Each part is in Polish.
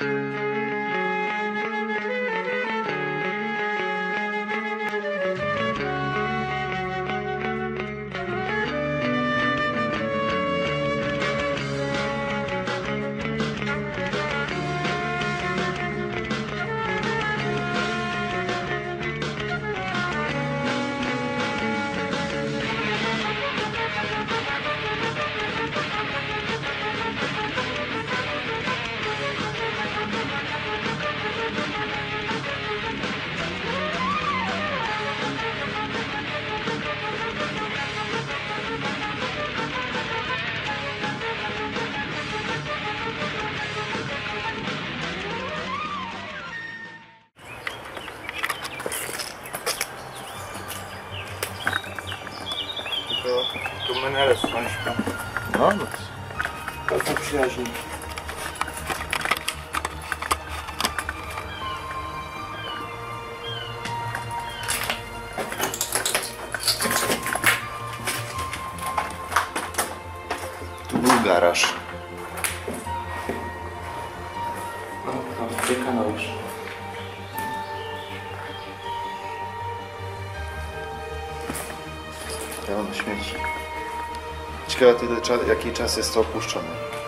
Tu menele słoneczka. No, To są przyjaźni. tu był garaż. No, gdzie kanał już? Pełno śmieci. Ciekawe tyle, jaki czas jest to opuszczone.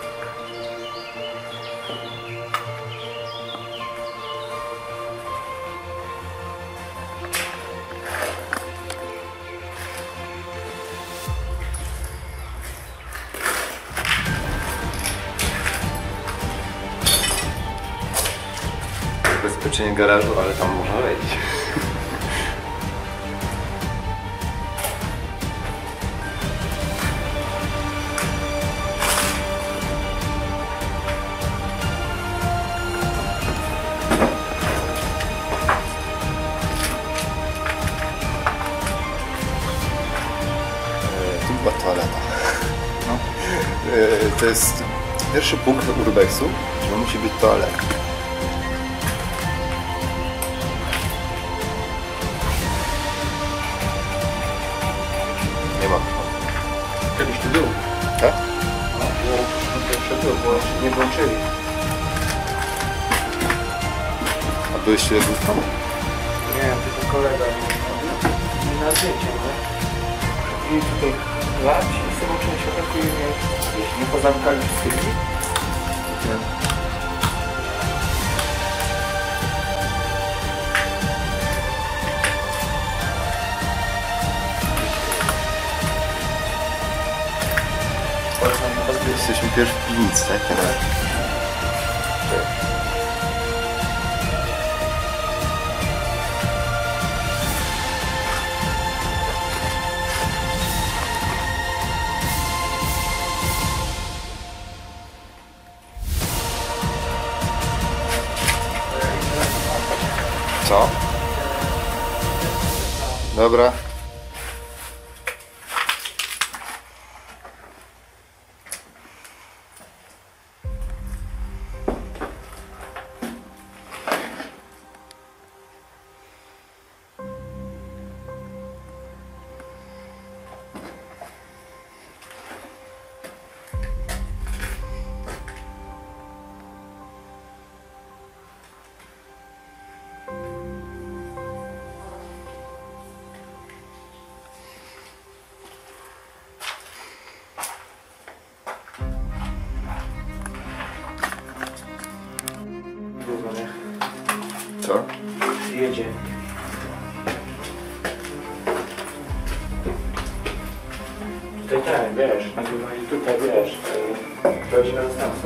Zabezpieczenie garażu, ale tam można wejść. Tu była toaleta. No. To jest pierwszy punkt urbexu, że musi być toaleta. Nie ma. Kiedyś tu był. Tak? No, pierwsze było, bo jeszcze nie włączyli. A byliście tam? Nie, tylko kolega na zdjęcie, no. I tutaj lać i sobie część atakuje mnie. Jeśli nie pozamykali wszystkich. Jesteśmy pierwszy w piwnicy, tak? Teraz. Co? Dobra. Co? Jedzie. Tutaj tak, wiesz, nagrywali tutaj, wiesz, rodzina następca.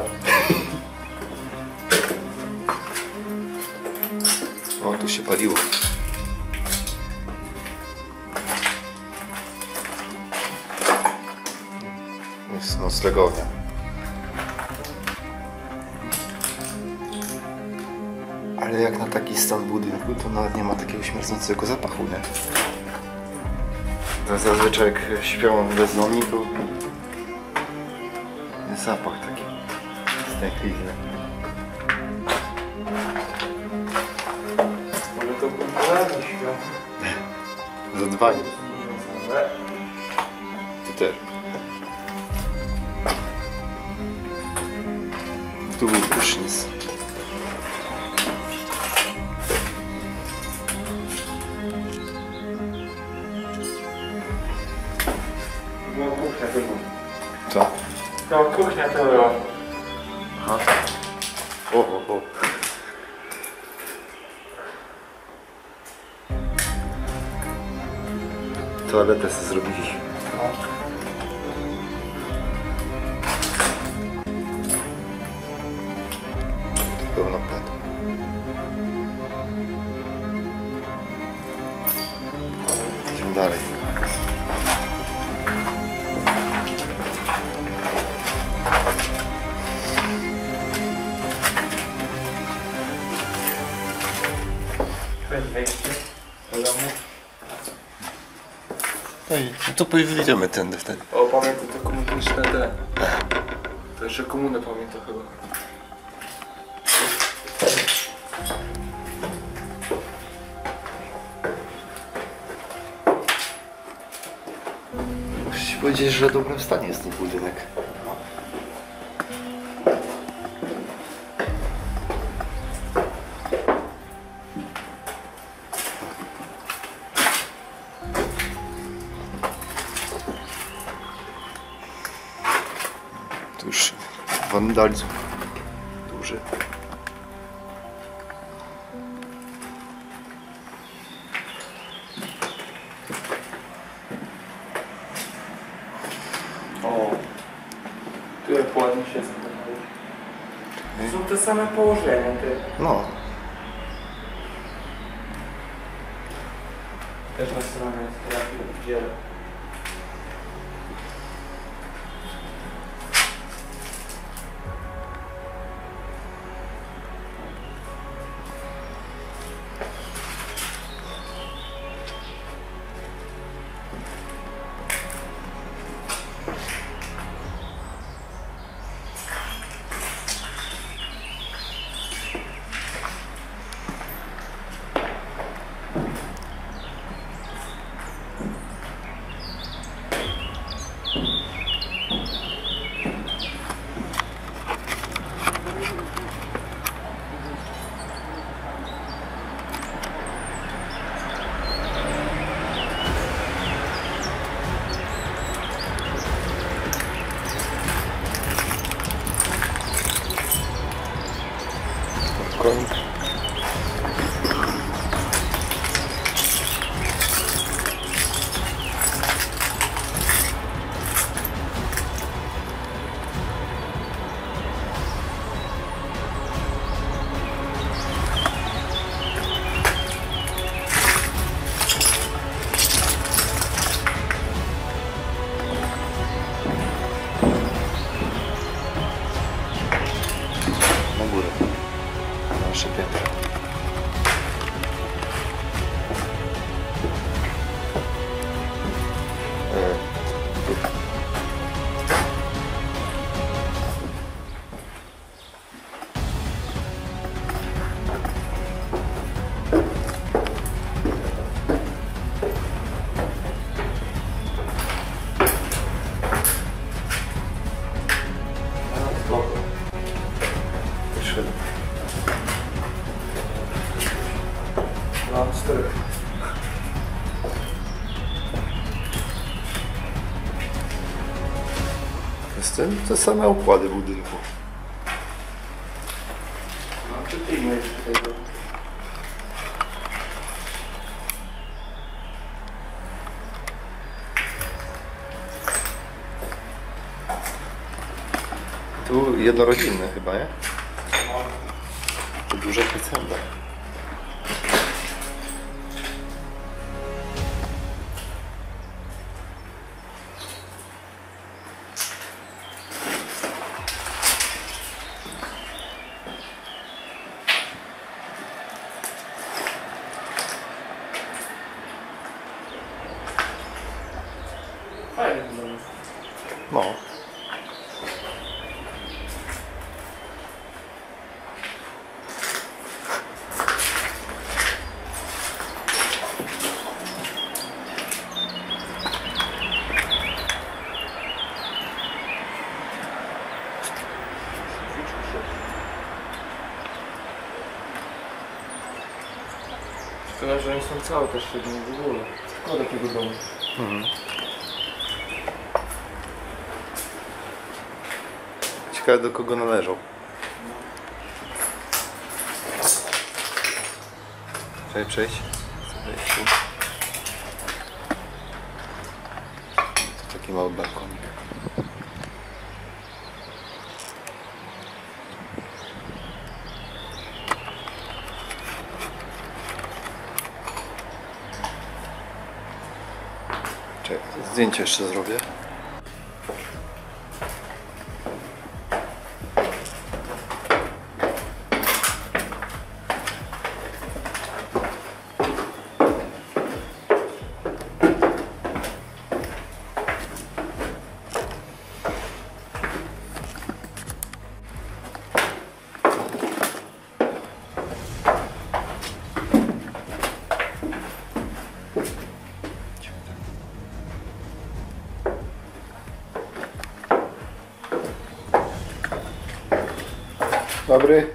O, tu się paliło. Jest noclegownia. Ale jak na taki stan budynku, to nawet nie ma takiego śmierdzącego zapachu, nie? Zazwyczaj jak śpią bezdomni, to jest zapach taki stęchlizny. Może to popularnie śpią. Zadbanie. Ty też. Tu był prysznic. kuchnia to była. Aha. O. Toaletę sobie zrobili. Pełno płat. Idziemy dalej. To jest wejście do domu. No i to wyjdziemy tędy wtedy. O, pamiętam te komunistyczne te. To jeszcze komunę pamiętam chyba. Muszę ci powiedzieć, że w dobrym stanie jest ten budynek. Tu już wandalizm duży. O, tu jak ładnie się zachowuje. Są te same położenia, ty. No, Też na stronie jest terapii w dziele. konik. Na górę. Nasze piętro. Wyszedł. No, 4. Jestem te same układy budynku. No, czy ty imiesz tego? Tu jednorodzinne chyba, nie? No. To duże hacienda. Fajnie wygląda. No. Szkoda, że oni są całe też siedmiu w ogóle. Szkoda takiego domu. Ciekawe, do kogo należał. Przejść. Taki mały balkonik. Czekaj, zdjęcie jeszcze zrobię. Dobry.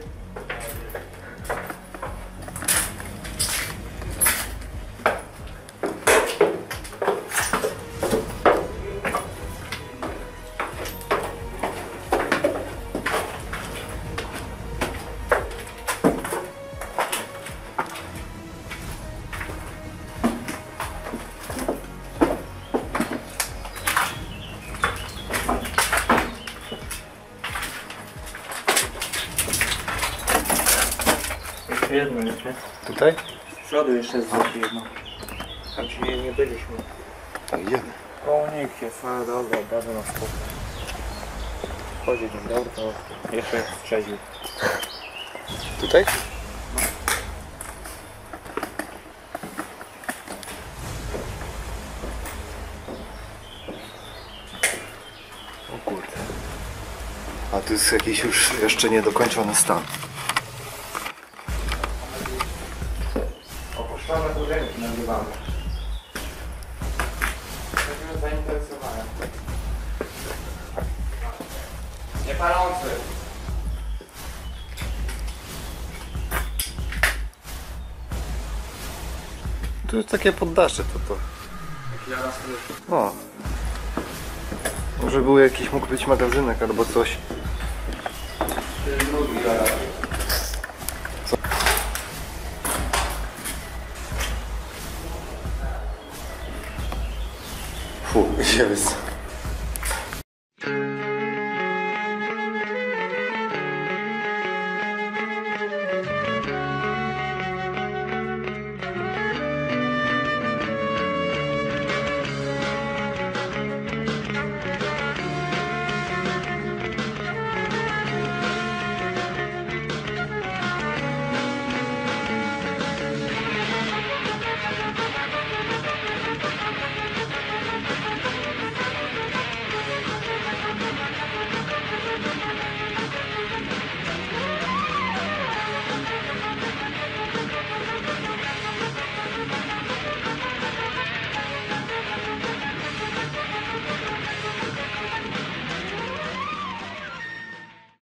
Jedno jeszcze. Tutaj? Z przodu jeszcze jest jedno. Tam ci nie byliśmy. Jeden. Kołnik jest, ale dobra, bardzo na spokój. Chodzi dzień dobry, to jeszcze jest trzeźwy. Tutaj? O kurde. A to jest jakiś już jeszcze niedokończony stan. Opuszczone budynki nagrywamy. Jesteśmy zainteresowane. Nie palący. Tu jest takie poddasze to. No. Może był jakiś, mógł być magazynek albo coś. Co? Fu, idziemy.